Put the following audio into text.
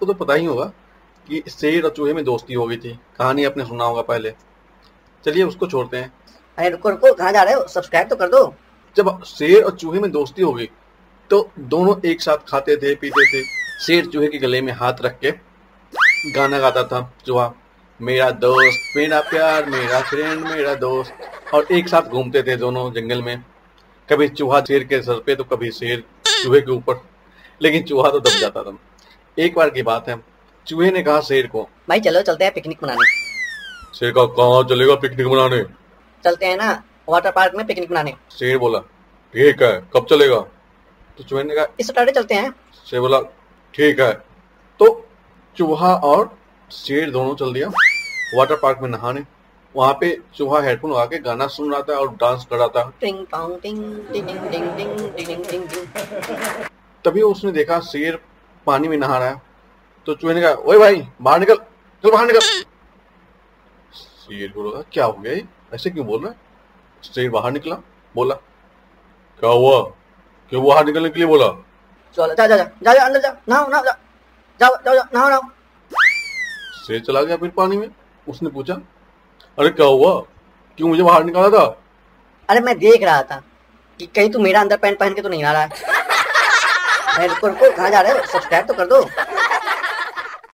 आपको तो पता ही होगा कि शेर और चूहे में दोस्ती हो गई थी। कहानी आपने सुना होगा पहले। चलिए उसको छोड़ते हैं। अरे रुको रुको, कहाँ जा रहे हो? सब्सक्राइब तो कर दो। जब शेर और चूहे में दोस्ती हो गई तो दोनों एक साथ खाते थे पीते थे। शेर चूहे के गले में हाथ रख के गाना गाता था चूहा, मेरा दोस्त मेरा प्यार मेरा फ्रेंड मेरा दोस्त। और एक साथ घूमते थे दोनों जंगल में। कभी चूहा शेर के सर पे तो कभी शेर चूहे के ऊपर, लेकिन चूहा तो दब जाता था। एक बार की बात है, चूहे ने कहा शेर को, भाई चलो चलते हैं पिकनिक मनाने। शेर का कहाँ चलेगा पिकनिक मनाने? चलते हैं ना वाटर पार्क में पिकनिक मनाने। शेर बोला ठीक है, कब चलेगा? तो चूहे ने कहा इस सैटरडे चलते हैं। शेर बोला ठीक है। तो चूहा और शेर दोनों चल दिया वाटर पार्क में नहाने। वहां पे चूहा हेडफोन लगा के गाना सुन रहा था और डांस कर रहा था। टिंग टोंग टिंग टिंग टिंग टिंग टिंग टिंग टिंग। तभी उसने देखा शेर पानी में नहा रहा है। तो चूहे ने कहा ओए भाई बाहर निकल, चल बाहर निकल। शेर को लगा क्या हो गया ये? ऐसे क्यों बोल रहा है? शेर बाहर निकला, बोला क्या हुआ? क्यों बाहर निकलने के लिए बोला? चलो जा जा जा जा जा अंदर जा, नहाओ नहाओ, जा जाओ जाओ जाओ नहाओ नहाओ। शेर चला गया फिर पानी में। उसने पूछा अरे क्या हुआ, क्यों मुझे बाहर निकाला था? अरे मैं देख रहा था कि कहीं तू मेरा अंदर पैंट पहन के तो नहीं आ रहा है। अरे रुको रुको, कहाँ जा रहे हो? सब्सक्राइब तो कर दो।